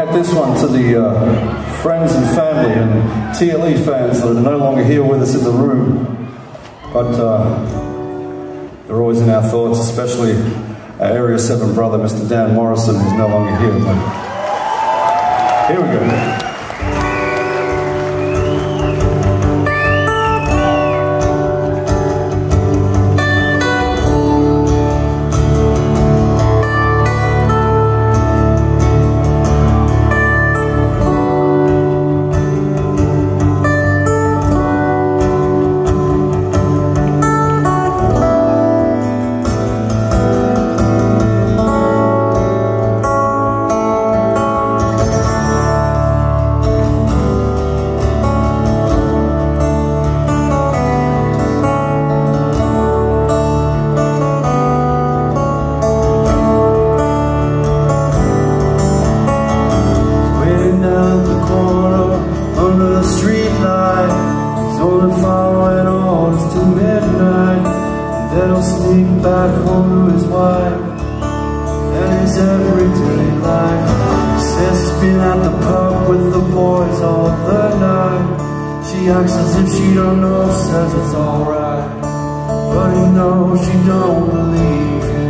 dedicate this one to the friends and family and TLE fans that are no longer here with us in the room, but they're always in our thoughts, especially our Area 7 brother, Mr. Dan Morrison, who's no longer here. But here we go. Then he'll sneak back home to his wife and his everyday life. He says he's been at the pub with the boys all the night. She acts as if she don't know, says it's alright, but he knows she don't believe him.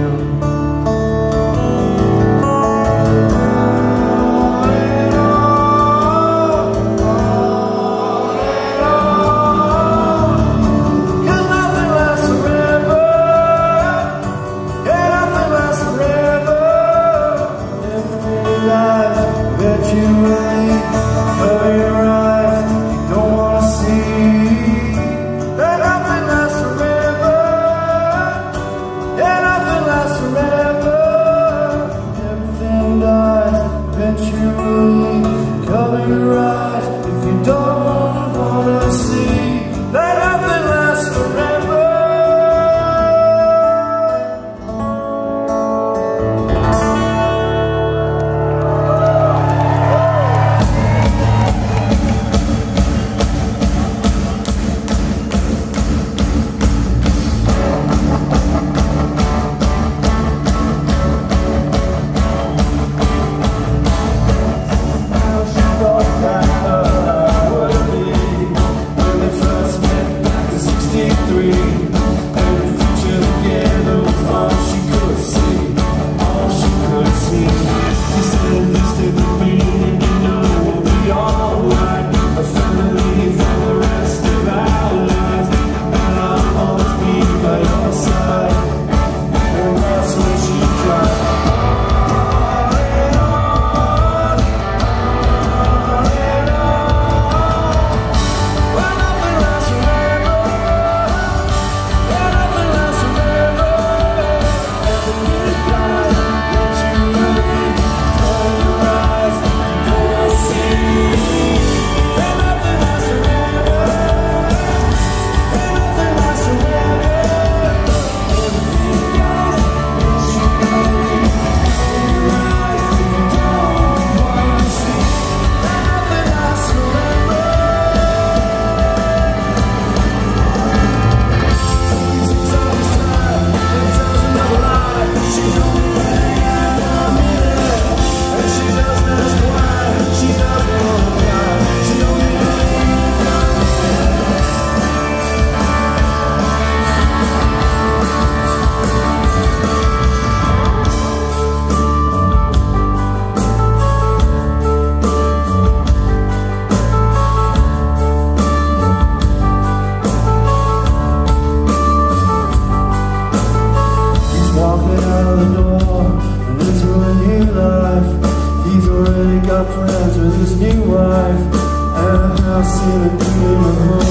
Cover your eyes if you don't wanna see that nothing lasts forever. He's already got plans with his new wife and a house in a neighborhood.